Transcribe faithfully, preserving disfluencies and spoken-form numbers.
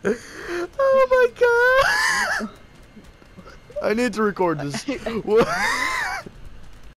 Oh my god! I need to record this. What?